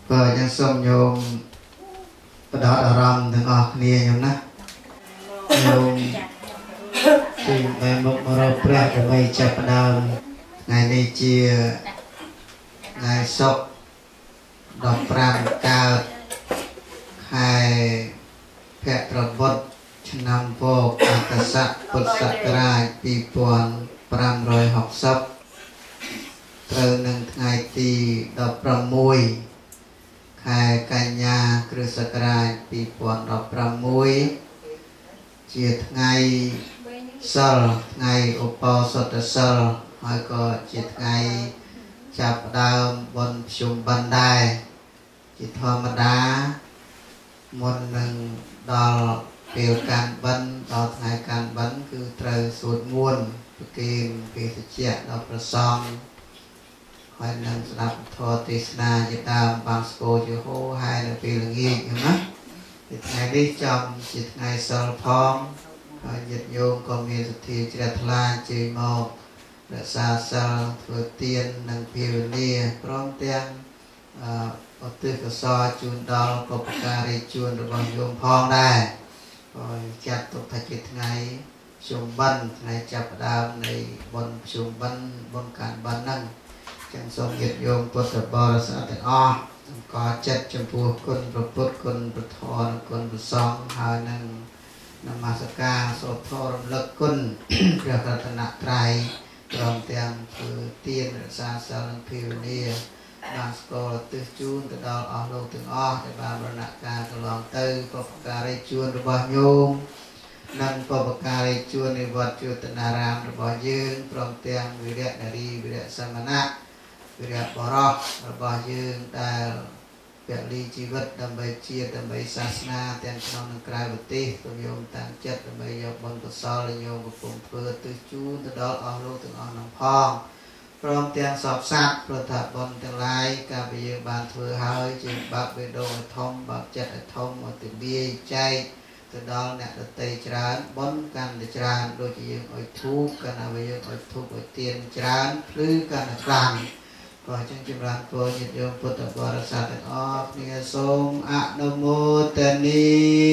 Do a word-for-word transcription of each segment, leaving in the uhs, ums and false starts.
បើយ៉ាងសូមញោមបដោតអារម្មណ៍ទាំងអស់គ្នាញោមណាញោមជាបែបមុខមករកព្រះដើម្បីចាប់ផ្ដើមថ្ងៃនេះជាថ្ងៃសុក្រដប់ប្រាំកើតខែភទ្របទឆ្នាំពកអកស័កពុទ្ធសករាជពីរពាន់ប្រាំរយហកសិបត្រូវនឹងថ្ងៃទីដប់ប្រាំមួយខែកញ្ញាគ្រិស្តសករាជពីរពាន់ដប់ប្រាំមួយជាថ្ងៃសិលថ្ងៃឧបោសថសិលហើយក៏ជាថ្ងៃចាប់ផ្ដើមបុណ្យភ្ជុំបិណ្ឌដែរជាធម្មតាមុននឹងដល់ពេលកាន់បិណ្ឌដល់ថ្ងៃកាន់បិណ្ឌគឺត្រូវសូត្រមន្តប្រគេនភេសជ្ជៈដល់ព្រះសង្ឃហើយនឹងស្ដាប់ធម៌ទេសនាជាដើមបានស្គាល់ជាហូរហើយនៅពេលល្ងាចណាថ្ងៃនេះចំជាថ្ងៃសិលផងហើយញាតិញោមក៏មានសទ្ធាជ្រះថ្លាជើញមករក្សាសិលធ្វើទាននិងភាវនាព្រមទាំងអឧទ្ទិសកុសលជូនដល់បុព្វការីជនរបស់ញោមផងដែរហើយចាត់ទុកថាជាថ្ងៃភ្ជុំបិណ្ឌថ្ងៃចាប់ផ្ដើមនៃបុណ្យភ្ជុំបិណ្ឌបុណ្យកាន់បិណ្ឌហ្នឹងចឹងសូមញាតិញោមពុទ្ធបរិស័ទទាំងអស់សម្គាល់ចិត្តចំពោះគុណព្រះពុទ្ធគុណព្រះធម៌គុណព្រះសង្ឃហើយនឹងនមស្ការសូត្រធម៌រំលឹកគុណព្រះរតនត្រ័យព្រមទាំងធ្វើទានរក្សាសិលនិងភាវនាបានស្គាល់ទិសជូនទៅដល់អស់លោកទាំងអស់ដែលបានបរណការកន្លងទៅបុព្វការីជនរបស់ញោមនិងបុព្វការីជននៃវត្តជតនារាមរបស់យើងព្រមទាំងវីរៈនារីវីរៈសមណៈវីរៈបរោះរបស់យើងដែលពលីជីវិតដើម្បីជាតិដើម្បីសាសនាទាំងក្នុងនិងក្រៅប្រទេសក៏ញោមតាំងចិត្តដើម្បីយកបុណ្យកុសលដែលញោមកំពុងធ្វើទិសជូនទៅដល់អស់លោកទាំងអស់នោះផងព្រមទាំងសពសត្វព្រោះថាបុណ្យទាំងឡាយកាលពីយើងបានធ្វើហើយជាបាបវេដងឲ្យធំបាបចិត្តឲ្យធំឲ្យទលាយចែកទៅដល់អ្នកដទៃច្រើនបុណ្យកាន់តែច្រើនដូចជាយើងឲ្យធូបកាន់តែយើងឲ្យធូបឲ្យទានច្រើនភ្លឺកាន់តែខ្លាំងក៏អញ្ចឹងចម្រើនពរញាតិញោមពុទ្ធបរិស័ទទាំងអស់គ្នាសូមអនុមោទនា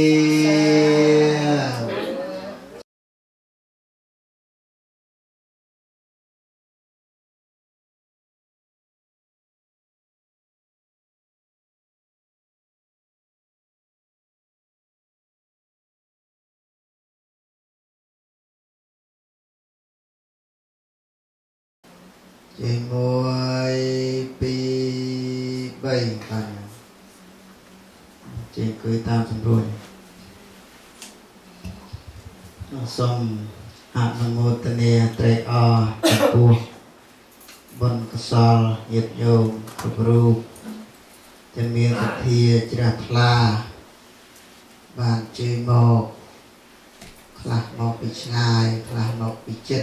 ជាមួយពីរបីបាទជាអង្គុយតាមសម្រួលសូមអនុមោទនាត្រេកអរចំពោះបុណ្យកុសលញាតិញោមគ្រប់រូបដែលមានសទ្ធាជ្រះថ្លាបានជើញមកខ្លះមកពីឆ្ងាយខ្លះមកពីជិត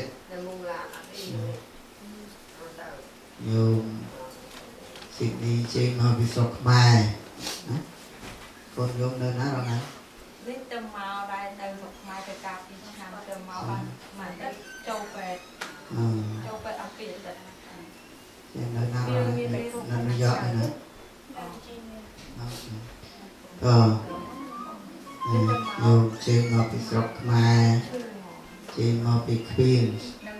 ញោមសិទ្ធិជើងមកពីស្រុកខ្មែរណាកូនញោមនៅណារងណានេះទៅមកដែរទៅស្រុកខ្មែរទៅកាលពីឆ្នាំទៅមកបានមិនទៅចូលពេទ្យចូលពេទ្យអំពីទឹកយ៉ាងនៅណារងណានៅនយោបាយណាក៏ញោមជើងមកពីស្រុកខ្មែរជើងមកពីខ្វៀន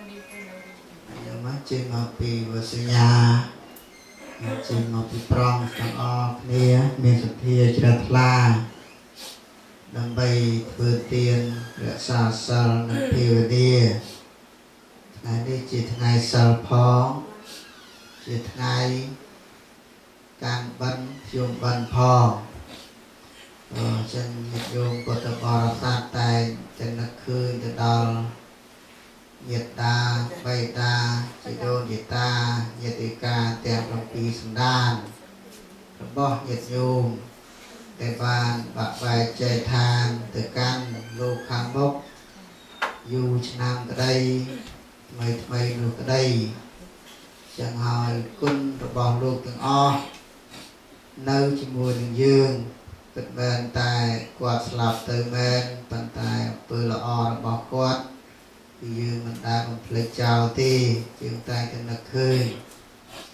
ជើងមកពីវសញ្ញាជើងមកពីប្រងទាំងអស់គ្នាមានសទ្ធាជ្រះថ្លាដើម្បីធ្វើទានរក្សាសិលនិងភាវនាថ្ងៃនេះជាថ្ងៃសិលផងជាថ្ងៃកាន់បិណ្ឌភ្ជុំបិណ្ឌផងអញ្ចឹងញាតិញោមពុទ្ធបរិស័ទតែតែនឹកឃើញទៅដល់ញាតិតាបៃតាជីដូនជីតាញាតិកាទាំងប្រាំពីរសន្តានរបស់ញាតិញោមដែលបានបាក់បែកចែកឋានទៅកាន់លោកខាងមុខយូរឆ្នាំក្តីថ្មីថ្មីនោះក្តីចឹងហើយគុណរបស់លោកទាំងអស់នៅជាមួយនឹងយើងពិតមែនតែគាត់ស្លាប់ទៅមែនប៉ុន្តែអំពើល្អរបស់គាត់គឺយើងមិនដែលបំភ្លេចចោលទេយើងតែតែនឹកឃើញ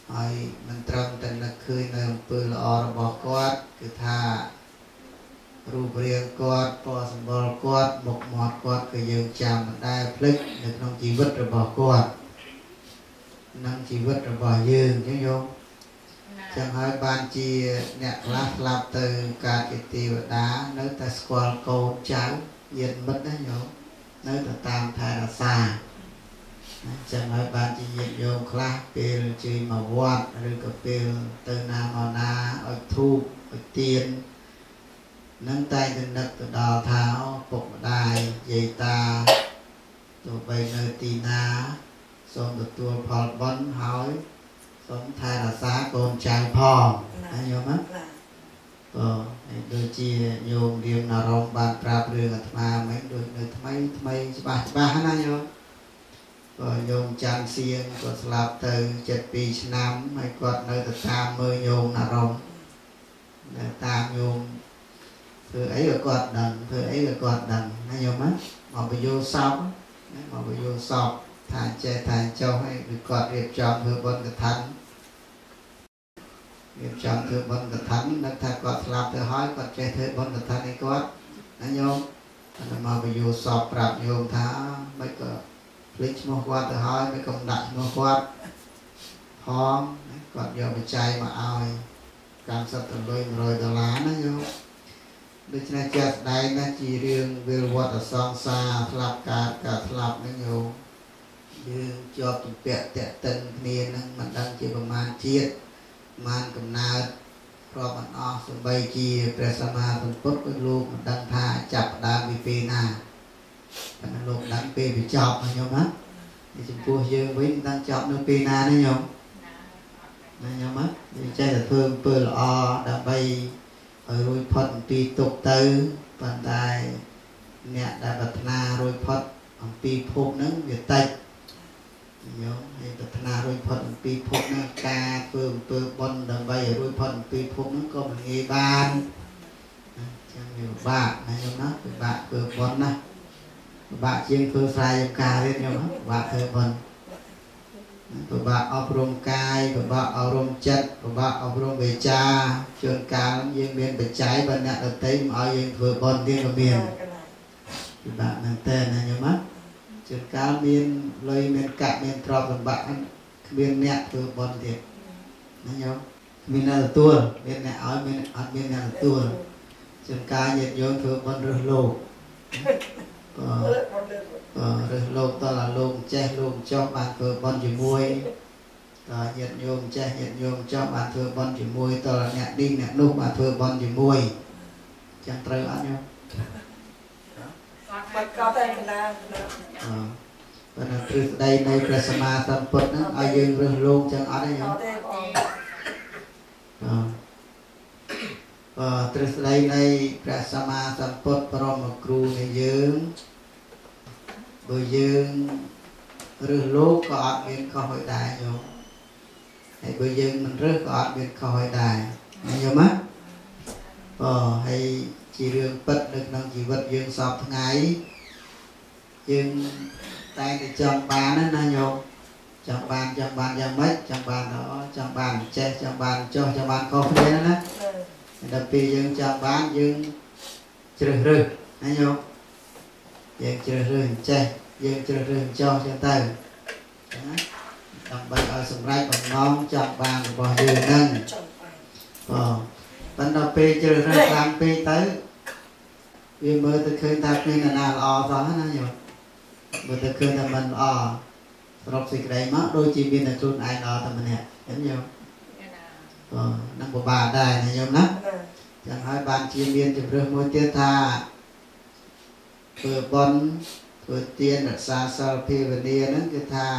ហើយមិនត្រឹមតែនឹកឃើញនៅអំពើល្អរបស់គាត់គឺថារូបរាងគាត់ពណ៌សម្បុរគាត់មុខមាត់គាត់គឺយើងចាំមិនដែលភ្លេចនៅក្នុងជីវិតរបស់គាត់និងជីវិតរបស់យើងចឹងយោចឹងហើយបានជាអ្នកខ្លះស្លាប់ទៅកើតជាទេវតានៅតែស្គាល់កូនចៅញាតិមិត្តណាយោនៅតែតាមថែរក្សាចឹងហើយបានជាញាតិញោមខ្លះពេលជើញមកវត្តឬក៏ពេលទៅណាមកណាឲ្យធូបឲ្យទៀននឹងតែងតែនឹកទៅដល់ថាពុកម្ដាយយាយតាទោះបីនៅទីណាសូមទទួលផលបុណ្យហើយសូមថែរក្សាកូនចៅផងណាញោមណាក៏ដូចជាញោមរៀងអារម្មណ៍បានប្រាប់រឿងអាត្មាមិនដូចនៅថ្មីថ្មីច្បាស់ច្បាស់ណាញោមក៏ញោមច័ន្ទសៀងគាត់ស្លាប់ទៅเจ็ดปีឆ្នាំហើយគាត់នៅទៅតាមមើលញោមអារម្មណ៍នៅតាមញោមធ្វើអីក៏គាត់ដឹងធ្វើអីក៏គាត់ដឹងណាញោមណាមកបញ្យោសពណាមកបញ្យោសពថាចេះថាចុះឲ្យគឺគាត់រៀបចំធ្វើបុណ្យកឋិនរៀបចំធ្វើបុណ្យកឋិននឹកថាគាត់ស្លាប់ទៅហើយគាត់ចេះធ្វើបុណ្យកឋិនឲ្យគាត់ណាញោមតែមកបញ្យោសពប្រាប់ញោមថាមិនក៏ភ្លេចឈ្មោះគាត់ទៅហើយមិនក៏ដាក់ឈ្មោះគាត់ផងគាត់យកបច្ច័យមកឲ្យកម្មសិទ្ធិលុយmột trămដុល្លារណាញោមដូច្នេះជាក់ស្ដែងណាជារឿងវិលវត្តសង្សារស្លាប់កើតកើតស្លាប់ហ្នឹងញោមយើងជាប់ទំពាក់តេតិនគ្នានឹងមិនដឹងជាប្រមាណជាតិប្រមាណកំណើតព្រមមិនអស់សំបីជាព្រះសម្មាសម្ពុទ្ធក៏លោកមិនដឹងថាចាប់ដើមពីពេលណាប៉ុន្តែលោកដឹងពេលវាចប់ណាញោមណាចំពោះយើងវិញមិនដឹងចប់នៅពេលណាណាញោមណាញោមណាយើងចេះតែធ្វើអំពើល្អដើម្បីឲ្យរួចផុតអំពីទុក្ខទៅប៉ុន្តែអ្នកដែលប្រាថ្នារួចផុតអំពីភពហ្នឹងវាតិចញោមហើយប្រាថ្នារួចផុតអំពីភពហ្នឹងការធ្វើអំពើបុណ្យដើម្បីឲ្យរួចផុតអំពីភពហ្នឹងក៏មិនងាយបានចឹងវាពិបាកណាញោមណាពិបាកធ្វើបុណ្យណាពិបាកជាងធ្វើស្រែចម្ការទៀតញោមពិបាកធ្វើបុណ្យពិបាកអប់រំកាយពិបាកអប់រំចិត្តពិបាកអប់រំវាចាជួនកាលយើងមានបច្ច័យបើអ្នកដទៃមិនឲ្យយើងធ្វើបុណ្យទៀតក៏មានពិបាកមែនតើណាញោមណាជួនកាលមានលុយមានកាក់មានទ្រព្យសម្បត្តិគ្មានអ្នកធ្វើបុណ្យទៀតណាញោមគ្មានអ្នកទទួលមានអ្នកឲ្យមានអត់មានអ្នកទទួលជួនកាលញាតិញោមធ្វើបុណ្យរើសលោកក៏រើសលោកតើលោកចេះលោកចង់បានធ្វើបុណ្យជាមួយតើញាតិញោមចេះញាតិញោមចង់បានធ្វើបុណ្យជាមួយតើអ្នកនេះអ្នកនោះបានធ្វើបុណ្យជាមួយចឹងត្រូវអត់ញោមបាច់កប់តែកណ្ដាលអឺប៉ុន្តែទ្រឹស្ដីនៃព្រះសម្មាសម្ពុទ្ធហ្នឹងឲ្យយើងរើសលោកចឹងអត់ទេញោមទេបងអឺទ្រឹស្ដីនៃព្រះសម្មាសម្ពុទ្ធបរមគ្រូនៃយើងបើយើងរើសលោកក៏អត់មានខុសឲ្យដែរញោមហើយបើយើងមិនរើសក៏អត់មានខុសឲ្យដែរញោមណាអូហើយជារឿងពិតនៅក្នុងជីវិតយើងសពថ្ងៃយើងតែតែចង់បានណាញោមចង់បានចង់បានយ៉ាងម៉េចចង់បានល្អចង់បានចេះចង់បានចុះចង់បានខុសគ្នាណាដល់ពេលយើងចង់បានយើងជ្រើសរើសណាញោមយើងជ្រើសរើសចេះយើងជ្រើសរើសចោះចឹងទៅណាដើម្បីឲ្យសម្រេចបំណងចង់បានរបស់យើងហ្នឹងបងប៉ុន្តែពេលជ្រើសរើសខ្លាំងពេកទៅវាមើលទៅឃើញថាគ្មានអ្នកណាល្អសោះណាញោមមើលទៅឃើញថាមិនល្អស្រុកសេចក្តីមកដូចជាមានតែខ្លួនឯងល្អតែម្នាក់ឃើញញោមបងនឹងពិបាកដែរណាញោមណាចឹងហើយបានជាមានជំរឿសមួយទៀតថាធ្វើបុណ្យធ្វើទានរក្សាសិលភាវនាហ្នឹងគឺថា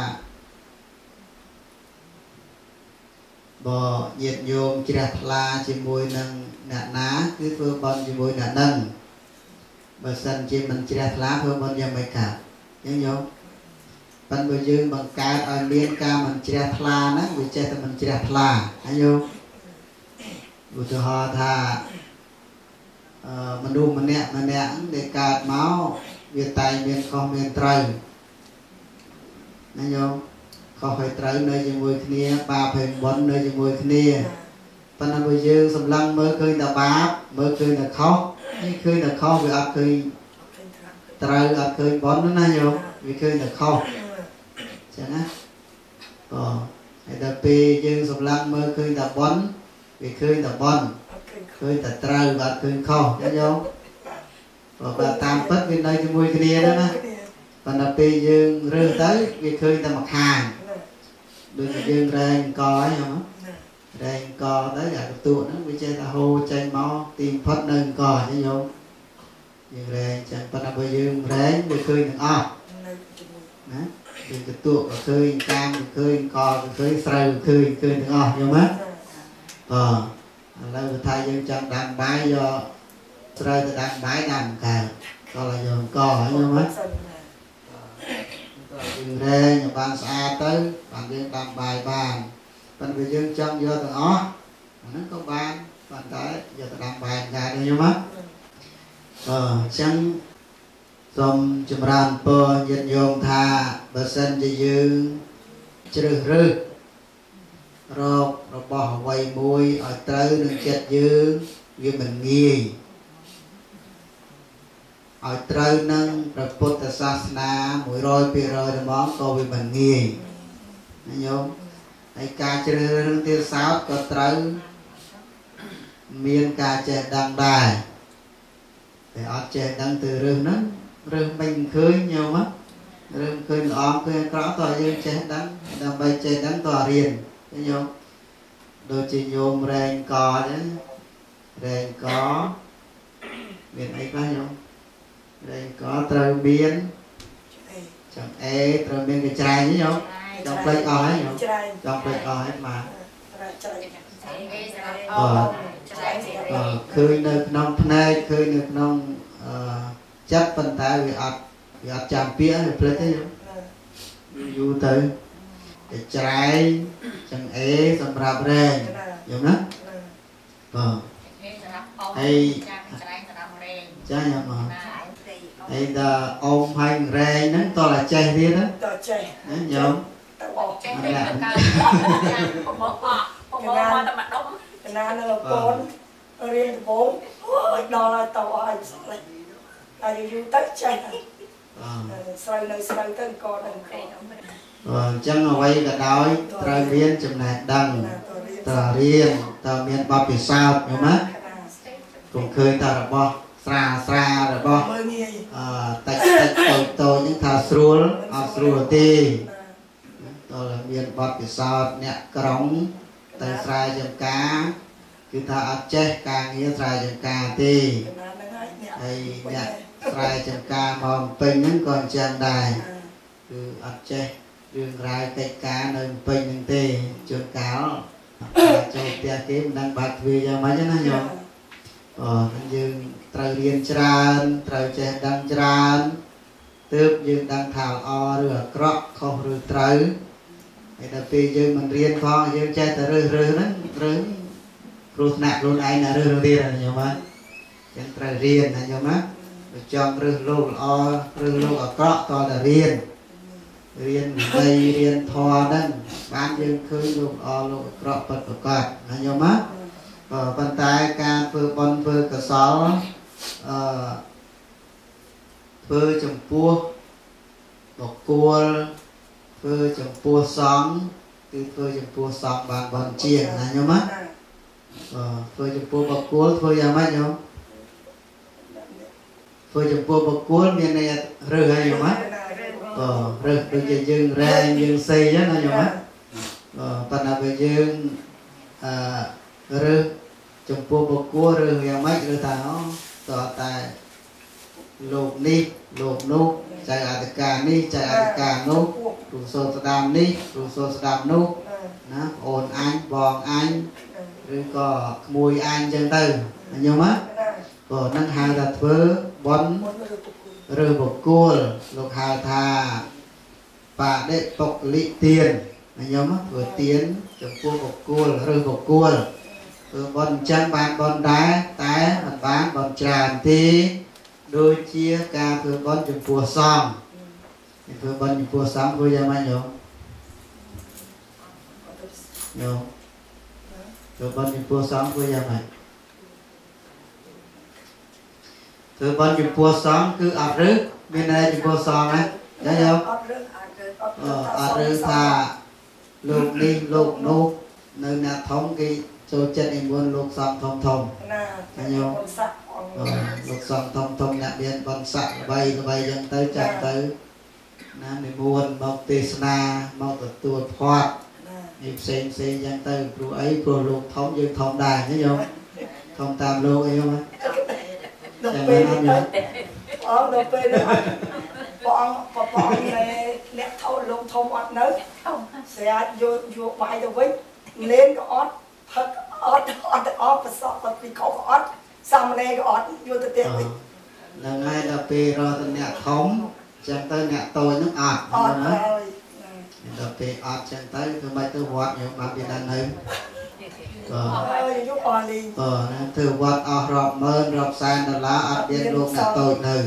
បើញាតិញោមជ្រះថ្លាជាមួយនឹងអ្នកណាគឺធ្វើបុណ្យជាមួយអ្នកហ្នឹងបើសិនជាមិនជ្រះថ្លាធ្វើបុណ្យយ៉ាងម៉េចកើតអញ្ចឹងញោមប៉ុន្តែបើយើងបង្កើតឲ្យមានការមិនជ្រះថ្លាហ្នឹងវាចេះតែមិនជ្រះថ្លាហើយញោមឧទាហរណ៍ថាអឺមនុស្សម្នាក់ម្នាក់ដែលកើតមកវាតែងមានខុសមានត្រូវណាញោមខខុសហើយត្រូវនៅជាមួយគ្នាបាបហើយបុណ្យនៅជាមួយគ្នាប៉ុន្តែបើយើងសម្លឹងមើលឃើញតែបាបមើលឃើញតែខុសនេះឃើញតែខុសវាអត់ឃើញត្រូវអត់ឃើញបុណ្យណាញោមវាឃើញតែខុសចឹងណាអូហើយដល់ពេលយើងសម្លឹងមើលឃើញតែបុណ្យវាឃើញតែបុណ្យឃើញតែត្រូវអត់ឃើញខុសចឹងញោមបើតាមពិតវានៅជាមួយគ្នាហ្នឹងណាប៉ុន្តែពេលយើងរើសទៅវាឃើញតែម្ខាងដូចយើងរែងកហើយហ៎រែងកទៅអាកទួហ្នឹងវាចេះតែហូរចេញមកទីផុតនៅកចឹងញោមយើងរែងចឹងប៉ុន្តែបើយើងរែងវាឃើញទាំងអស់ណាយើងកទួក៏ឃើញកាមក៏ឃើញកក៏ឃើញស្រូវក៏ឃើញឃើញទាំងអស់ញោមណាអឥឡូវថាយើងចង់ដាំបាយយកស្រូវទៅដាំបាយដាំកើតក៏làយកកហើយញោមណាយើងរែងឲ្យបានស្អាតទៅបានយើងដាំបាយបានប៉ុន្តែយើងចង់យកទាំងអស់អាហ្នឹងក៏បានប៉ុន្តែយកទៅដាំបាយដែរញោមណាអញ្ចឹងសូមចម្រើនពរញាតិញោមថាបើសិនជាយើងជ្រើសរើសរករបស់អ្វីមួយឲ្យត្រូវនឹងចិត្តយើងវាមិនងាយឲ្យត្រូវនឹងព្រះពុទ្ធសាសនា មួយរយភាគរយ ហ្មងក៏វាមិនងាយណាញោមហើយការជ្រើសរើសនឹងទៀតសោតក៏ត្រូវមានការចេះដឹងដែរតែអត់ចេះដឹងទៅរើសហ្នឹងរើសមិនឃើញញោមណារើសឃើញល្អឃើញអាក្រក់តើយើងចេះដឹងដើម្បីចេះដឹងតើរៀនញោមដូចជាញោមរែងកចឹងរែងកមានអីខ្លះញោមរែងកត្រូវមានចាំអេត្រូវមានកញ្ច្រែងញោមចង់ផ្លេចអស់ហើយញោមចង់ផ្លេចអស់ហើយបាទអឺឃើញនៅក្នុងភ្នែកឃើញនៅក្នុងអឺចិត្តប៉ុន្តែវាអត់វាអត់ចាំពាក្យទេផ្លេចទេញោមយូរទៅកញ្ច្រែងចង្អេសម្រាប់រែងយល់ណាបាទហើយចាញោមហើយដល់អ៊ំហើយរែងហ្នឹងតើតែចេះទៀតណាតើចេះញោមចេះទៅកើតប្រមោះអស់ប្រមោះមកតែម្ដុំកណានៅកូនរៀនដំបូងឲ្យដល់ឲ្យតឲ្យស្លេចហើយយូរទៅចេះស្រូវនៅស្រូវទៅក៏ដឹងខែអញ្ចឹងអ្វីក៏ដោយត្រូវមានចំណេះដឹងតើរៀនតើមានបទពិសោធន៍យល់ណាកុំឃើញតែរបស់ស្រាស្រារបស់អឺតិចតិចតូចតូចហ្នឹងថាស្រួលអត់ស្រួលទេតើមានបទពិសោធន៍អ្នកក្រុងទៅស្រែចម្ការគឺថាអត់ចេះការងារស្រែចម្ការទេហើយអ្នកស្រែចម្ការមកពេញហ្នឹងក៏អញ្ចឹងដែរគឺអត់ចេះរឿងរ៉ាវកិច្ចការនៅពេញហ្នឹងទេជួនកាលចូលផ្ទះគេមិនដឹងបាត់ទ្វារយ៉ាងម៉េចណាញោមអូយើងត្រូវរៀនច្រើនត្រូវចេះដឹងច្រើនទើបយើងដឹងថាល្អឬអាក្រក់ខុសឬត្រូវហើយដល់ពេលយើងមិនរៀនផងយើងចេះតែរើសរើសហ្នឹងរើសគ្រោះថ្នាក់ខ្លួនឯងណារើសទៀតណាញោមណាចឹងត្រូវរៀនណាញោមណាបើចង់រើសលោកល្អរើសលោកអាក្រក់តតែរៀនរៀនវិន័យរៀនធម៌ហ្នឹងបានយើងឃើញលោកល្អលោកអាក្រក់ពិតប្រាកដណាញោមណាប៉ុន្តែការធ្វើបុណ្យធ្វើកុសលអឺធ្វើចំពោះបុគ្គលធ្វើចំពោះសង្ឃគឺធ្វើចំពោះសង្ឃបានបន់ជាងណាញោមណាអឺធ្វើចំពោះបុគ្គលធ្វើយ៉ាងម៉េចញោមធ្វើចំពោះបុគ្គលមានន័យរើសហើយញោមណាអឺរើសដូចជាយើងរែងយើងសេអញ្ចឹងណាញោមណាអឺប៉ុន្តែបើយើងអឺរើសចំពោះបុគ្គលឬយ៉ាងម៉េចឬថាអូតើតែលោកនេះលោកនោះចៅអធិការនេះចៅអធិការនោះគ្រូសូត្រស្ដាមនេះគ្រូសូត្រស្ដាមនោះណាប្អូនអញបងអញឬក៏ក្មួយអញអញ្ចឹងទៅញោមណាក៏នឹងហៅថាធ្វើបុណ្យឬបុគ្គលលោកហៅថាបដិបុគ្គលិទានញោមធ្វើទានចំពោះបុគ្គលឬបុគ្គលធ្វើបុណ្យអញ្ចឹងបានបុណ្យដែរតែមិនបានបុណ្យច្រើនទេដូចជាការធ្វើបុណ្យចំពោះសង្ឃធ្វើបុណ្យចំពោះសង្ឃធ្វើយ៉ាងម៉េចញោមโยมเธอบอลอยู่ปัวสองคือยังไงเธอบอลอยู่ปัวสองคืออัดรึกมีอะไรอยู่ปัวสองนะได้โยมเอออัดรึกถ้าลูกนี้ลูกนู้ในนาท้องกี่โจเจ็ดอีกวนลูกสองทองทองได้โยมลูกสองทองทองเนี่ยเบียนบอลสักใบใบยังเตยจับเตยนะในมวนมองเตสนาเมองตัวตัวพอดอีกเซนเซนยังเตยครูไอ้ครูลูกท้องยืนท้องได้ใช่โยมท้องตามลูกไอ้โยมแต่ไม่นั่นโยมอ๋อเราไปเลยปองปองในเล็กเท่าลงทงอัดนึกเสียอยู่อยู่ใบตัววิ่งเล่นก็อัดพักอัดอัดอัดประสอบกับปีเขาก็อัดสามเนก็อัดอยู่ตัวเตี้ยไปแล้วไงเราไปรอตัวเนี่ยท้องจังเตยเนี่ยโตนึกอัดอัดนะเลยเราไปอัดจังเตยทำไมตัววัดอยู่มาเป็นอันไหนก็ยุคอ่อนเลยก็นะถือวัดออกรอบเมินรอบแสนดอลลาร์อัดเบียนลูกเนี่ยโตหนึ่ง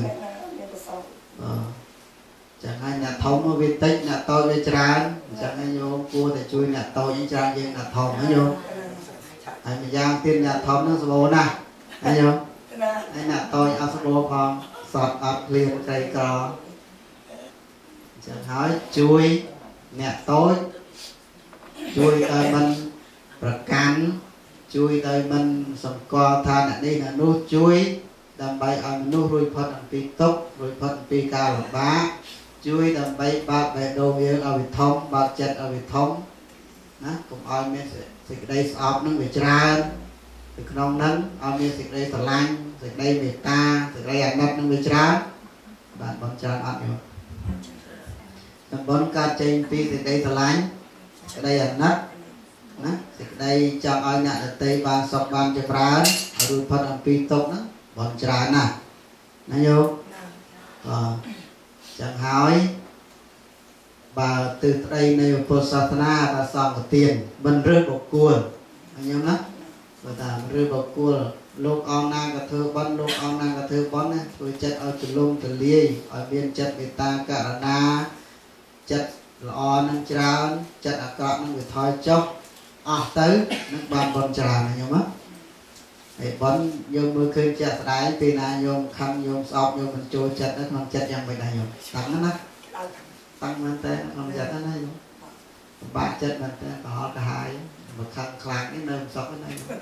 chẳng hay nhà thông ở bên tích nhà tôi với trán chẳng hay vô cua thì chui nhà tôi với trán nhưng nhà thông nó vô hay mình giang tiên nhà thông nó số nè hay vô hay nhà tôi ở số phong sọt ập liền cây cò chẳng hỏi chui nhà tôi chui tới mình bật cắn chui tới mình sầm co than ở đây là nút chui đầm bay ở nút rồi phật ở pi tốc rồi phật pi cao là bá chui đầm bay ba bè đồ việc ở việt thông ba chật ở việt thông nè cũng ai mới sẽ đây sọp nó bị tràn từ nông nắng ai mới sẽ đây tờ lanh sẽ đây bị ta sẽ đây ăn đất nó bị tràn bạn bọn tràn ăn nhiều đầm bốn ca trên pi sẽ đây tờ lanh sẽ đây ăn đất nè sẽ đây cho ai nhận được tây ban sọp ban cho tràn ở rồi phật ở pi tốc nó bọn tràn nè nè vô ờ chẳng hỏi bà từ đây này Phật sát na bà sòng một tiền bên rơi bọc cua anh em đó bà ta rơi bọc cua lúc ông nàng cả thơ bón lúc ông nàng cả thơ bón này tôi chất ở từ lông từ ly ở bên chất người ta cả na chất lò năng trao chất ở cọ năng người thôi chốc à tới năng bàn bón trà này nhớ mất để bón dùng mưa khơi chặt đáy vì là dùng khăn dùng sọp dùng mình trôi chặt nó không chặt yang vậy này dùng tăng nó tăng mình tên không chặt nó này ba chặt mình tên họ cả hai một khăn khạc cái nơi sọp cái này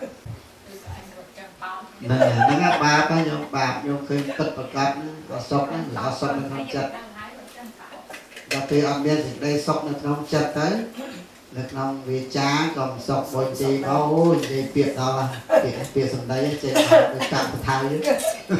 này nó ngắt ba cái dùng bạc dùng khơi cất vào cặp nó sọp nó họ sọp nó không chặt và khi ông biết thì đây sọp nó không chặt tới lực nông vì cha còn sọc bồi chi có gì việc đó việc việc sầm đấy trên được cạn thay chứ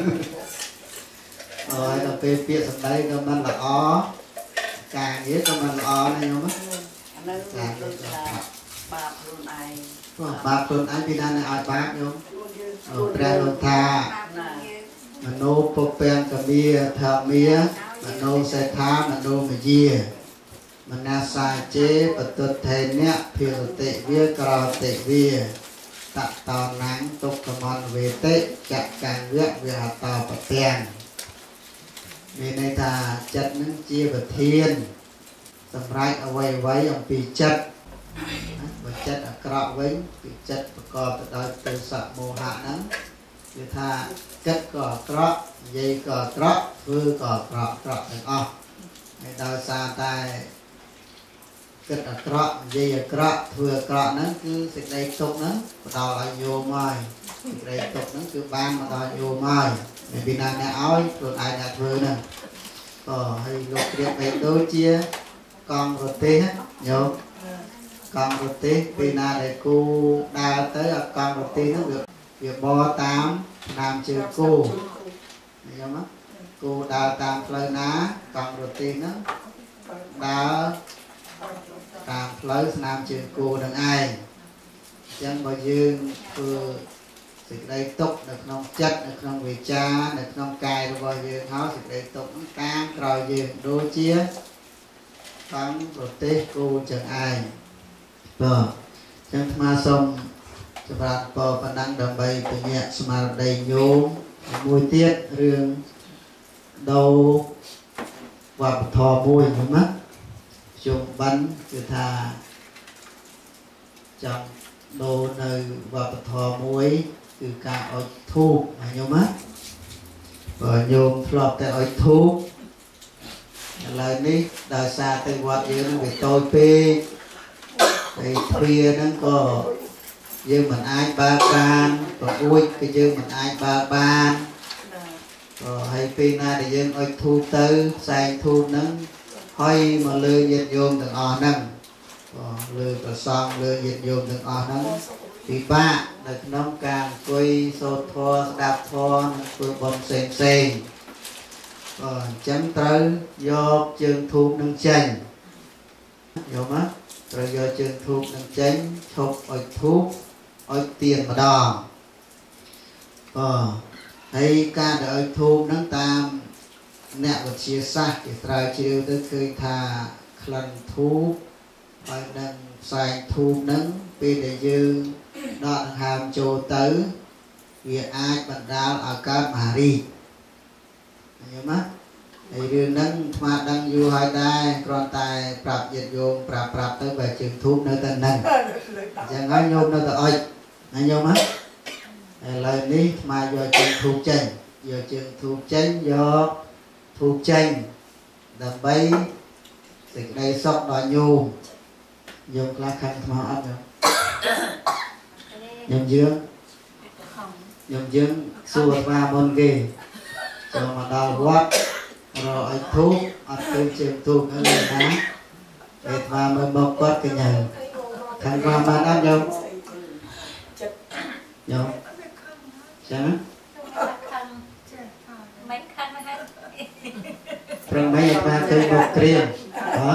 rồi là về việc sầm đấy cơ mình là ó càng biết cơ mình là ó này không á bạc luôn ai bạc luôn ai vì đang ai bạc không ra luôn tha mà nô popen cả bia thà mía mà nô xe tha mà nô mà dìa mình na sai chế bật tuột thề nhẹ phiêu tệ vía cào tệ vía tạ tàu nắng tục cầm on về tệ chặt càng vía về hạt tàu bật tiền vì này ta chặt những chia bật thiên tầm rai ở vây vây ông pì chặt bật chặt ở cọ vấy pì chặt bật cò từ đó từ sợ mồ hạ nắng vì ta chặt cỏ cọ dây cỏ cọ vư cỏ cọ cọ thành o này đào xa tai kết ở cọ dây ở cọ vừa cọ nó cứ dịch đây tục nó đào là vô mời dịch đây tục nó cứ ban mà đào vô mời mình bị nàng nhà áo rồi ai nhà vừa nè ờ hay lục điện về đôi chia con rồi tê nhớ con rồi tê vì nào để cô đào tới ở con rồi tê nó được việc bo tám làm chưa cô nhớ mắt cô đào tam phơi ná con rồi tê nó đào tam phơi làm chưa cô đừng ai chân bao dương vừa dịch đây tục được nông chất được nông vị cha được nông cài rồi bao dương họ dịch đây tục nó cam rồi dương đôi chia con rồi tê cô chẳng ai rồi chân ma sông cho bạn bò và đang đầm bay từ nhẹ mà đầy nhôm mùi tiết rương đầu và thò mùi mất mắt chung bắn cứ thà trong đồ nơi và bật thò muối từ cả ở thu mà nhôm á và nhôm lọt tại ở thu lời ní đời xa từ quạt dưới nó bị tôi phê thì khuya nó có dương mình ai ba ban còn ui cái dương mình ai ba ban rồi hay phi na thì dương ơi thu tư sai thu nắng hơi mà lừa nhiệt nhôm từng o nâng lừa và xong lừa nhiệt nhôm từng o nâng thì ba được nông càng quay sô thoa đạp thoa phương bông xên xên còn chấm tới do trường thu nâng chanh hiểu má rồi do trường thu nâng chanh chụp ôi thuốc ôi tiền mà đòn ờ hay ca để ôi thu nâng tam nẹ vật chia xa thì trời chiều tới khi thà khăn thu ôi nâng xài thu nâng vì để dương đoạn hàm trô tới vì ai bật đáo ở các mà đi hiểu má thì đường nâng mà đăng du hỏi đai còn tài prap dịch dùng prap prap tới về trường thuốc nơi tên nâng chẳng nói nhôm nơi tên ôi anh nhôm á lời ní mà do trường thuốc chanh do trường thuốc chanh do thuốc chanh đầm bấy dịch đây sốc đòi nhu dùng lá khăn mà ăn được nhầm dương nhầm dương xua qua môn kì cho mà đau quát rồi anh thuốc anh tư trường thuốc nó lên á để mà mới bốc quát cái nhà thằng qua mà ăn không không chẳng rồi mấy anh ta tư một kia đó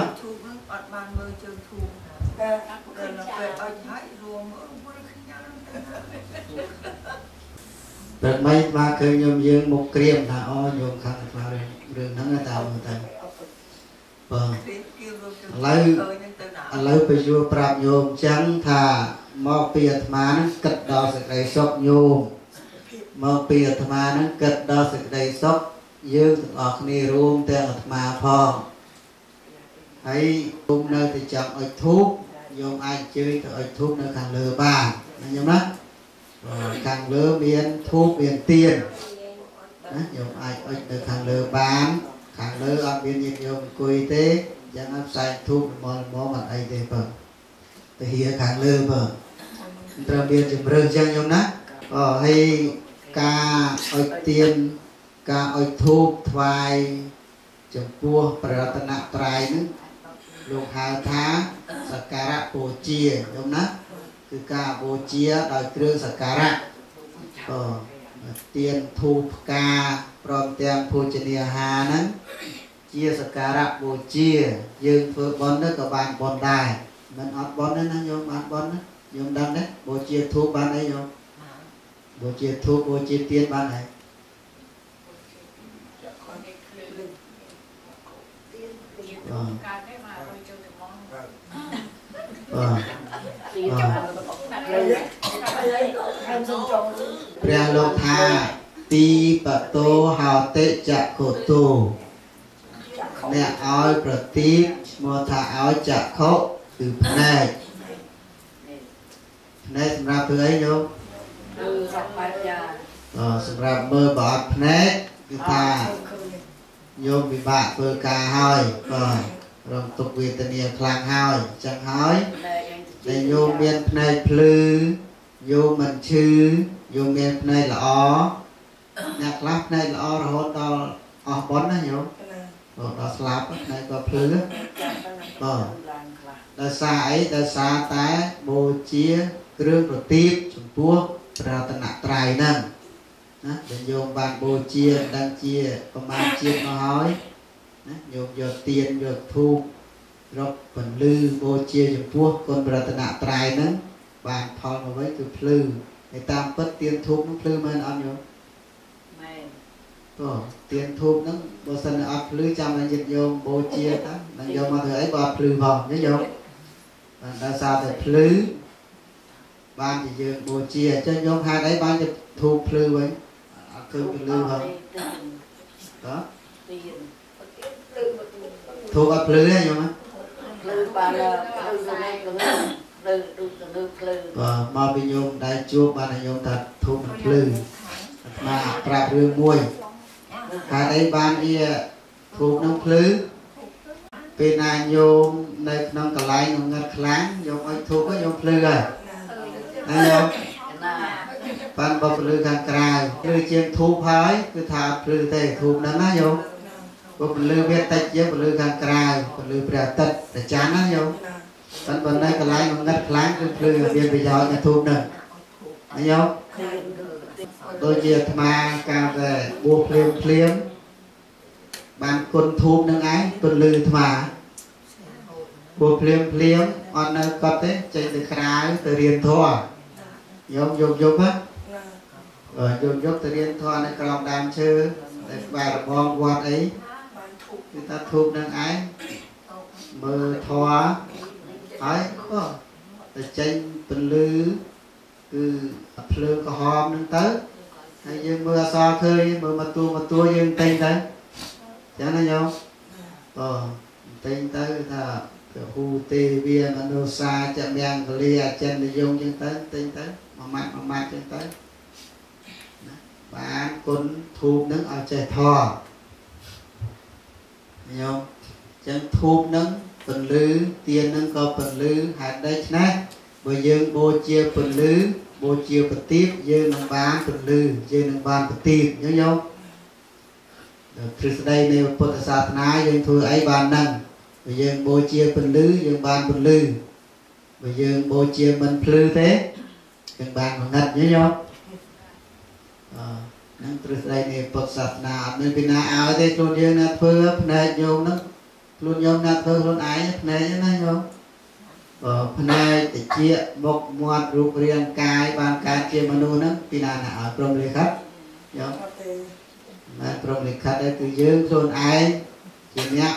rồi mấy ba khơi nhôm dương một kiềm là o nhôm khăn vào đường nắng tàu người ta vâng lấy lấy bây giờ prap nhôm trắng thà mò bìa mà nó cất đo sự đầy sốc nhôm mò bìa mà nó cất đo sự đầy sốc dương ở này ruộng tên mà phong thấy ruộng nơi thì chọn ở thuốc nhôm ai chơi thì ở thuốc nơi càng lừa bàn nhôm đó càng lừa miền thuốc miền tiền nhôm ai ở nơi càng lừa bán càng lừa ở miền nhiệt nhôm cùi tế chẳng áp sai thuốc mò mò mặt ai thế vợ thì hiện càng lừa vợ trong miền chùm rừng chẳng nhôm đó ở hay ca ở tiền ca oi thuốc thoại chấm pua pratana trai nữa lục hào thá sakara bồ chia đúng đóคือการบูชาโดยเครื่องสักการะก็เตียนทูปกาพร้อมเตียงภูชนียหานั้นเจียสักการะบูชายืนเพื่อบอลนั้นก็บานบอลได้มันอัดบอลนั้นนะโยมอัดบอลนะโยมดังนะบูชาทูปบานไหนโยมบูชาทูปบูชาเตียนบานไหนเรียนโลธาตีปะโตหาวเตจะโคโตเนี่ยเอาประตีโมธาเอาจะเขาคือพนัยพนัยสำหรับเพื่อโยมสำหรับเมื่อบอดพนัยคือตาโยมวิบากเพื่อกาหอยก็รวมตุกเวทเนียคลางหอยจังหอยในโยมเมียนในพลือโยมมันชื่อโยมเมียนในละอนักลับในละอเราดอออกบอลนะโยมดอสลับในก็พลือก็ดาสายดาสาแต่โบเชียเครื่องประทีปชมพูปรารถนาไตรนั่นนะเดี๋ยวโยมบานโบเชียดังเชียประมาณเชียน้อยนะโยมโยเตียนโยทูบรบผลลือโบเชียจมพวกคนปรารถนาไตรนั้นบานพอมาไว้คือพลือในตามปัดเตียนทูบนั้นพลือมันอันโยมก็เตียนทูบนั้นโบสันอัพพลือจำในยิดโยมโบเชียนะนั่งโยมมาเถอะไอ้บาพลือพอเนี่ยโยมดาซาแต่พลือบานจะยืนโบเชียจะโยมหาได้บานจะทูบพลือไว้คือพลือพอđó thu bắp lưới hay không á? Lưới bà là lưới này cũng là มาเป็นโยมได้จูบบ้านโยมตัดทุบพลือมาปราบเรื่องมวยการได้บ้านเอียทุบน้ำพลือเป็นนายโยมในน้องกระไรน้องงัดคล้างโยมไอ้ทุบก็โยมพลือเลยนะโยมบ้านบอกพลือการกลายพลือเชียงทุบหายคือทาพลือแต่ทุบนั้นนะโยมบอกพลือเวียดติดเยอะพลือการกลายพลือเปรียบติดแต่จานนะโยมบ้านบนได้กระไรน้องงัดคล้างคือพลือเบียนไปย้อนจะทุบหนึ่งนะโยมโดยเฉพาะการแต่บวกเพลียมเพลียมบางคนทุบนั่งไงคนลือธมาบวกเพลียมเพลียมอันนั้นก็เต้ใจจะคลายจะเรียนทั่วยกยกยกฮะเออยกยกจะเรียนทั่วในกลางดามเชื่อในแบบบองวัดấyคือtaทุบนั่งไงมือทั่วไอ้ก็แต่ใจเป็นลือคือเพลิงก็หอมนั่งเต้ให้ยังมือซอเคยมือมาตัวมาตัวยังเต็งเต้chẳng là nhau ờ tên tới là khu tê bia mà nô sa chạm bèn cái lia chân để dùng chân tới tên tới mà mặt mà mặt chân tới và con thu nướng ở trời thò nhau chân thu nướng phần lư tiền nướng có phần lư hạt đây này bây giờ bố chia phần lư bố chia phần tiếp giờ nướng bán phần lư giờ nướng bán phần tiếp nhớ nhauคือแสดงในพุทธศาสนายังถือไอ้บานนั่งยังโบเชียเป็นลือยังบานเป็นลือยังโบเชียมันพลือเต้ยังบานมันงัดเยอะๆนั่นคือแสดงในพุทธศาสนาเมื่อเป็นนาเอาเต้ครูยังนัดเพื่อพนัยโยมนั่งครูโยมนัดเพื่อครูไอ้พนัยนั่นโยมพนัยติเจียบกมวดรูปเรียงกายบางการเจียมนุษย์นั่งเป็นนาเอาตรงเลยครับโยมmà trong lịch khắc đây từ dương thôn ai chỉ nhẹ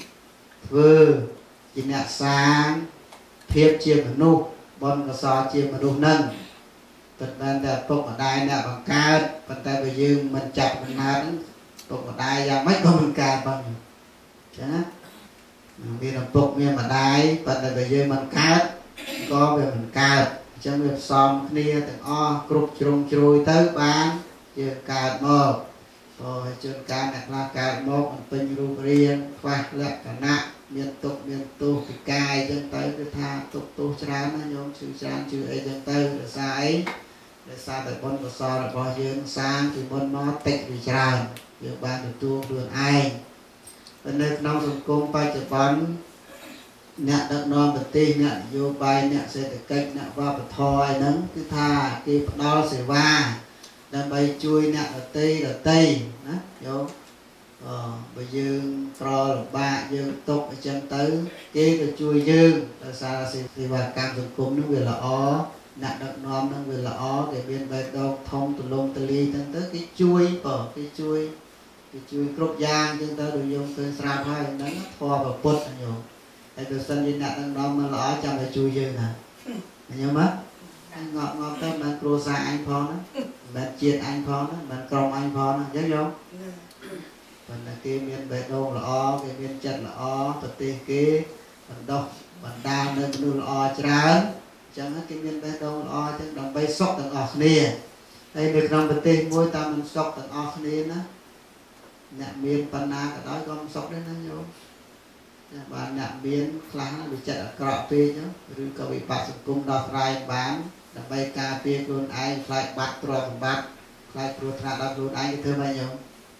vừa chỉ nhẹ sáng thiệp chiêm ở nụ bon có so chiêm ở nụ nâng tất nhiên là phục ở đây là bằng cao còn tại bây giờ mình chặt mình mà phục ở đây ra mấy con mình cao bằng chả vì là phục miền ở đây còn tại bây giờ mình cao có về mình cao trong việc xóm kia từng o cục trùng chui tới bán chưa cao một rồi trên ca đặt la ca một tìnhรูปเรียนควายและคณะเมียนตุกเมียนตูปีกายจังเตยคือท่าตุกตูชรานะโยมชื่อชราชื่อไอ้จังเตยเดือดสายเดือดสายแต่บนก็ซอแต่พอยืนสร้างที่บนมอติดวิจารณ์เดือดบานเดือดตัวเดือดไอเป็นในน้องสังคมไปจะฟันเนี่ยดักนอนปฏิเนี่ยโยบายเนี่ยเศรษฐกิจเนี่ยว่าปทอยนั้นคือท่าคือดอเสว่าดันใบช่วยเนี่ยละตีละตีนะโยใบยืนตรอหรือบะยืนตกไปจังตื้อเกี่ยวช่วยยืนแต่สารสิว่าการสังคมนั่งเวลาอ้อหนักดักนอมนั่งเวลาอ้อเกี่ยวกับใบดอกทองตุลงตะลีจังตื้อcáiช่วยป่ะcáiช่วยcáiช่วยครบยางจังตื้อโดยโยมเคยสราบให้นั้นทอแบบปุ๊ดนะโยมไอ้ตัวสัญญาณดักนอมมันละอ้อจำไปช่วยยืนนะโยมมั้ยงอกงอกแต่มันครัวซาอันพอนะมันเจียนอันพอนะมันกรองอันพอนะยังโยมมันlà cái miền bề đông là o cái miền chật là o thật tê kế mình đâu mình đào nên mình là o chán chẳng hết cái miền bề đông là o chẳng đồng bay sọc tầng o nè đây được nằm bề tê môi ta mình sọc tầng o nè đó nhạc miền panna cả đó con sọc đấy nó vô và nhạc miền kháng bị chật ở cọ phê chứ rồi có bị bạc cung đọc rai bán đồng bay cà phê luôn ai lại bạc tròn bạc lại trượt ra đọc luôn ai cái thơ bao nhiêu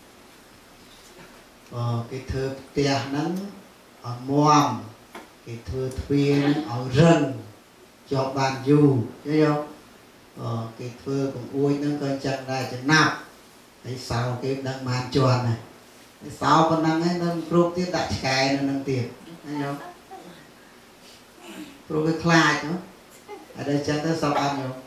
ờ, cái thơ tia nắng ở muam cái thơ thuê ở rừng cho bàn dù thấy không ờ, cái thơ cũng uôi nâng con chân ra chân nạp thấy sao cái đang màn tròn này thấy sao con năng ấy nâng rốt tiết đại cái nó nâng tiền thấy không rồi cái khai nữa ở đây chân tới sao ăn không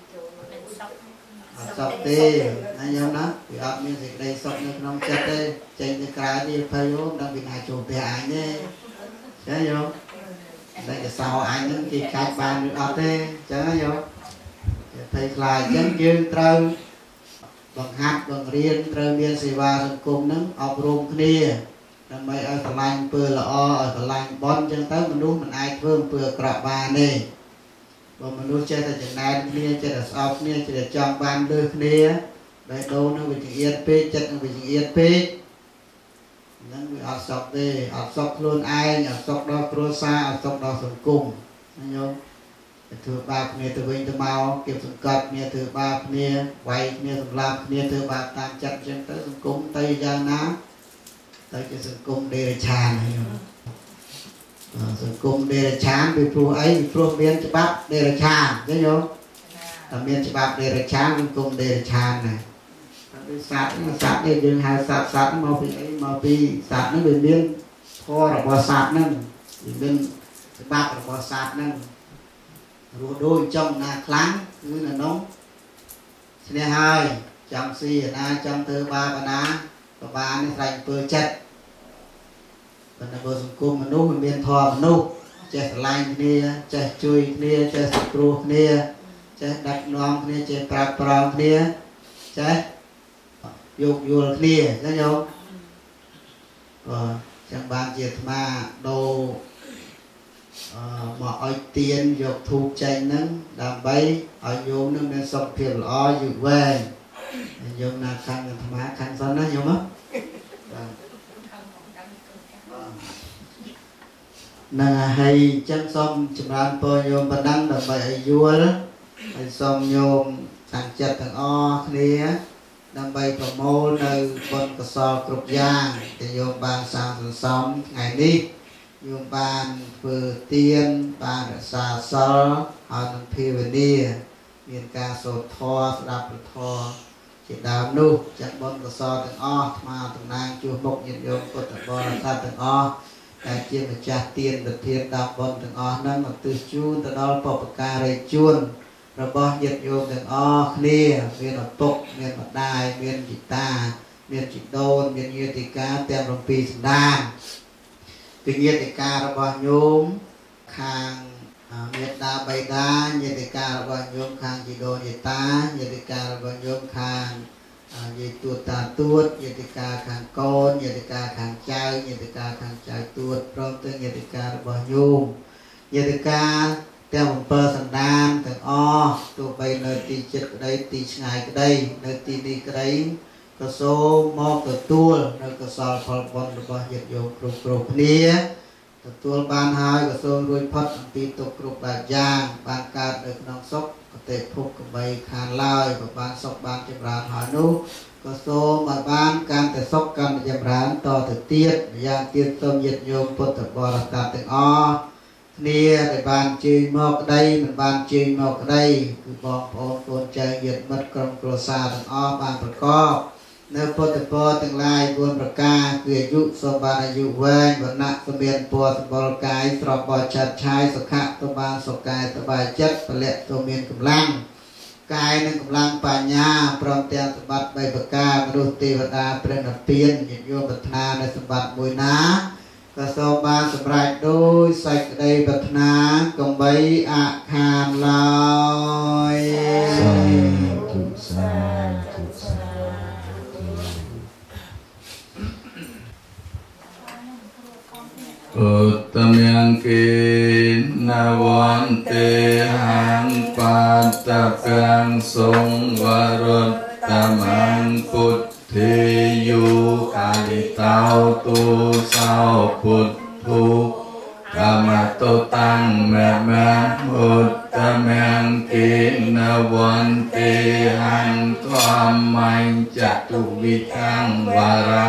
sọc tê anh em đó thì ở miền dịch đây sọc như nông chất đây trên cái cái đi phải vô đang bị ngài chủ tệ anh nhé thấy không đây là sao anh những cái cái bàn được ở đây chứ không thầy lại chân dương trâu bằng hạt bằng riêng trâu miền sài gòn cùng nắng ở rôm kia làm mấy ở thành lành bừa là o ở thành lành bon chân tới mình đúng mình ai phương bừa cọp ba này บ่មនុស្សចេះតែចំណែនគ្នាចេះតែស្អប់គ្នាចេះតែចង់បានលើគ្នាដែលដូននឹងវាចង្អៀតពេកចិត្តនឹងវាចង្អៀតពេកហ្នឹងវាអត់សុខទេអត់សុខខ្លួនឯងអត់សុខដល់គ្រួសារអត់សុខដល់សង្គមណាញោមទៅធ្វើបាបគ្នាទៅវិញទៅមកគៀបសង្កត់គ្នាធ្វើបាបគ្នាវាយគ្នាសម្លាប់គ្នាធ្វើបាបតាមចិត្តអញ្ចឹងទៅសង្គមទៅយ៉ាងណាទៅជាសង្គមដេរឆានញោមសង្គមដេរឆានពីព្រោះអីពីព្រោះមានច្បាប់ដេរឆានឃើញទេតែមានច្បាប់ដេរឆានសង្គមដេរឆានណាដូចសត្វសត្វនេះយើងហៅសត្វសត្វមកពីអីមកពីសត្វនេះវាមានធម៌របស់សត្វហ្នឹងវាមានច្បាប់របស់សត្វហ្នឹងរស់ដូចចង់ណាខ្លាំងគឺនៅនោះឈ្នះហើយចង់ស៊ីអាណាចង់ធ្វើបាបអាណាក៏បានស្រេចអំពើចិត្តប៉ុន្តែបើសង្គមមនុស្សมันមានធម៌មនុស្សចេះស្រឡាញ់គ្នាចេះជួយគ្នាចេះសង្គ្រោះគ្នាចេះដឹកនាំគ្នាចេះប្រាប់ប្រងគ្នាចេះយោគយល់គ្នាណាញោមបាទចឹងបានជាអាត្មាដូរអឺមកឲ្យទៀនយកធូបចេញហ្នឹងដើម្បីឲ្យញោមនឹងមានសុខភាពល្អយូរវែងញោមណាខាងអាត្មាខាងសិនណាញោមណាបាទណាហើយចឹងសូមចម្រើនពរញោមបណ្ដឹងដើម្បីឲ្យយល់ហើយសូមញោមតាំងចិត្តទាំងអស់គ្នាដើម្បីប្រមូលនៅបុណ្យកុសលគ្រប់យ៉ាងដែលញោមបានសាងសន្សំថ្ងៃនេះញោមបានធ្វើទានបានរក្សាសិលហើយនឹងភាវនាមានការសូត្រធម៌ស្ដាប់ព្រះធម៌ជាដើមនោះចាក់បុណ្យកុសលទាំងអស់ថ្មតំណាងជួសមុខញាតិញោមពុទ្ធបរិស័ទទាំងអស់ដែលជាម្ចាស់ទានប្រធានដល់បុណ្យទាំងអស់ហ្នឹងមកទិសជូនទៅដល់បុព្វការីជួនរបស់ញាតិញោមទាំងអស់គ្នាមានឪពុកមានម្ដាយមានជីតាមានជីដូនមានញាតិកាទាំងbảyសន្តានគឺញាតិការបស់ញោមខាងមេត្តាបៃតាញាតិការបស់ញោមខាងជីដូនយាតាញាតិការបស់ញោមខាងយាយទួតតាទួតញាតិកាខាងកូនញាតិកាខាងចៅញាតិកាខាងចៅទួតព្រមទាំងញាតិការបស់ញោមញាតិកាទាំងbảyសន្តានទាំងអស់ទោះបីនៅទីជិតក្តីទីឆ្ងាយក្តីនៅទីនេះក្តីក៏សូមមកទទួលនៅកុសលផលបុណ្យរបស់ញាតិញោមគ្រប់គ្រប់គ្នាទទួលបានហើយក៏សូមរួចផុតអំពីទុក្ខគ្រប់បែបយ៉ាងបានកើតនៅក្នុងសុខកតេភពកំបីខានឡើយក៏បានសុខបានចម្រើនហើយនោះក៏សូមឲ្យបានកាន់តែសុខកាន់តែចម្រើនតទៅទៀតយ៉ាងទៀតសូមញាតិញោមពុទ្ធបរិស័ទទាំងអស់គ្នាដែលបានជើញមកក្តីមិនបានជើញមកក្តីគឺបងប្អូនកូនចៅញាតិមិត្តក្រុមគ្រួសារទាំងអស់បានប្រកបនៅពុទ្ធពរទាំងឡាយបួនប្រការគឺអាយុសូមបានអាយុវែងវណ្ណៈសម្មានពរសម្បល់កាយស្របបរិចិត្តឆាយសុខៈសូមបានសុខកាយសប្បាយចិត្តពលៈសូមមានកម្លាំងកាយនិងកម្លាំងបញ្ញាព្រមទាំងសម្បត្តិបីប្រការមនុស្សទេវតាព្រះនិព្វានញាតិញោមប្រាថ្នានៅសម្បត្តិមួយណាក៏សូមបានសម្រេចដោយសេចក្តីប្រាថ្នាកុំបីអខានឡើយសាធុសាធុសាឧត្តមយ៉ាងគិណវន្តិហង្បាតកាំសង្វរតមង្ពុទ្ធទេយុកាលិតោទុសោពុទ្ធុកមតតាំងមមឧត្តមយ៉ាងគិណវន្តិហង្ធម្មញ្ចតុវិខាងវរੰ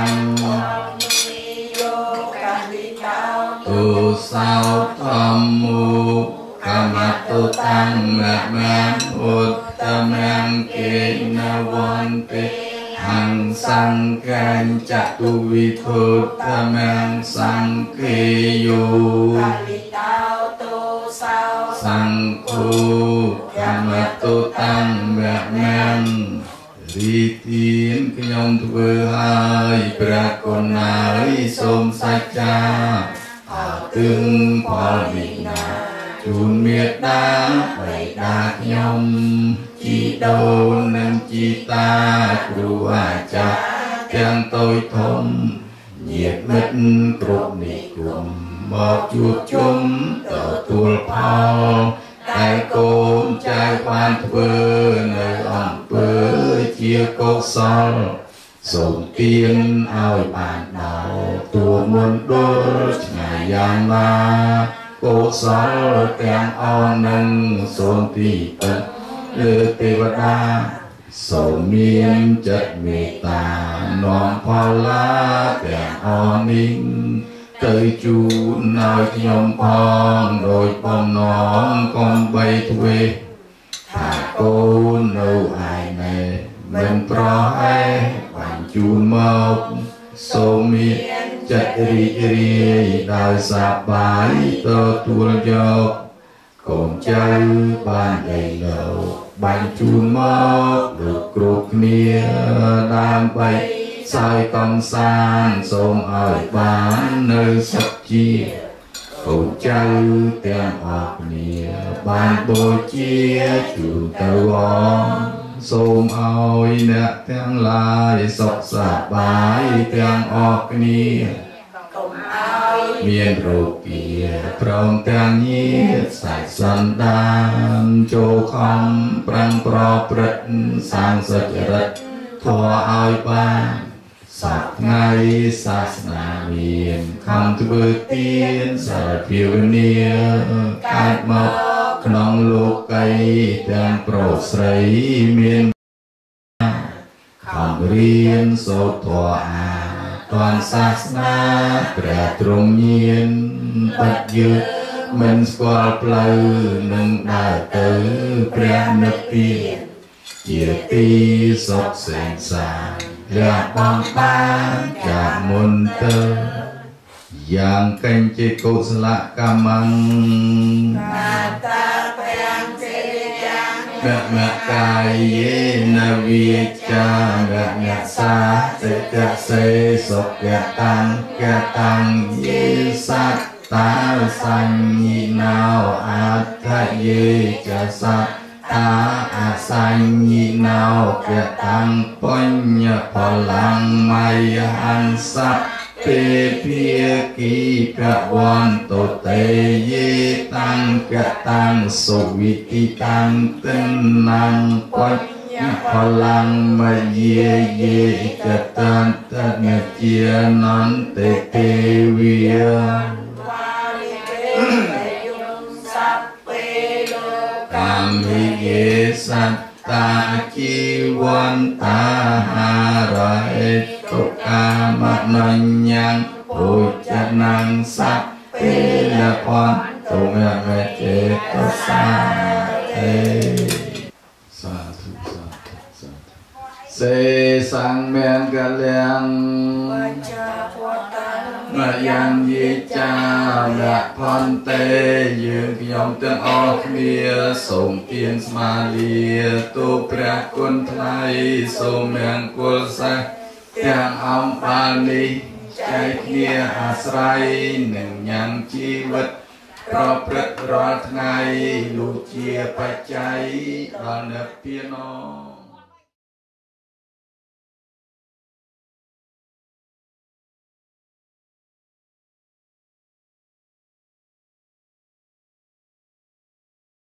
ទុសោធម្មុកមតតាំងមមឧត្តមយ៉ាងគិណវន្តិហង្សង្កញ្ចតុវិធុតមង្សង្ឃេយោកាលិតោទុសោសង្ឃោកមតុតាំងមមរីទានខ្ញុំធ្វើហើយព្រះគុណហើយសូមសច្ចាទឹងផលវិណាជូនមេត្តាបិតាខ្ញុំជីដូននិងជីតាគ្រូអាចារ្យទាំងតូចធំញាតិមិត្តគ្រប់និគមមកជួបជុំទទួលផលតែកូកុសលសូមទានឲ្យបានដល់ទួមុនដុលឆ្ងាយយ៉ាងណាកុសលទាំងអស់នឹងសូមទីពិតលើទេវតាសូមមានចិត្តមេត្តានាំផលឡាទាំងអស់នេះទៅជូនឲ្យខ្ញុំផងដោយបំណងកុំបីទ្វេថាកូននៅឯណែមិនប្រហែលបាញ់ជូនមកសូមមានចិត្តរីករាយដោយសប្បាយទទួលយកកូនចៅបានដីលើបាញ់ជូនមកលោកគ្រប់គ្នាដើម្បីសើយកំសាន្តសូមឲ្យបាននៅសុខជាកូនចៅទាំងអស់គ្នាបានបូជាជូនទៅអងសូមឲ្យអ្នកទាំងឡាយសុខសប្បាយទាំងអស់គ្នាកុំឲ្យមានរោគាព្រមទាំងញាតិសាច់សន្តានចូលខំប្រឹងប្រព្រឹត្តសាងសុចរិតធម៌ឲ្យបានសប្ថ្ងៃសាសនាមានខំធ្វើទានសិលភាវនាកើតមកក្នុងលោកីទាំងប្រុសស្រីមានខំរៀនសូត្រធម៌អាទានសាសនាព្រះទ្រង់ញៀនបាត់យឺតមិនស្គាល់ផ្លូវនឹងដើរទៅព្រះនិព្វានជាទីសុខសែនសានលះបង់បានจากមុនទៅយ៉ាងកញ្ចេកុសលកម្មੰកាតាប្រាំងសេរិយ៉ាងកមកាយេនវិជ្ចាមញ្ញសាសិកសេសុខតាំងកតាំងយេសត្តាសញ្ញិណោអត្តយេចសត្តាអសញ្ញិណោកតាំងបញ្ញផលังមយហង្សៈទេភាគីភវន្តតេយេតាំងកតាំងសុវិតិតាំងទិណังបញ្ញផលังមយាយេកតាំងតនជានន្តទេវិយកាមិយេសត្តាជីវន្តាហារហេតុកាមនញ្ញੰពុជនੰសัพពេលភន្តទុមមេចេតសាទេសាធុសាធុសាធុសេសង្ឃមង្គលាំងវចាពតាមយ៉ាងយេចាលភន្តេយើងខ្ញុំទាំងអស់គ្នាសូមទានស្មាលាទូព្រះគុណថ្លៃសូមមង្គលសេះទាំងអំបាលនេះចែកគ្នាអាស្រ័យនឹងញ៉ាំជីវិតប្រព្រឹត្តរាល់ថ្ងៃលោកជាបច្ច័យដល់និព្វាន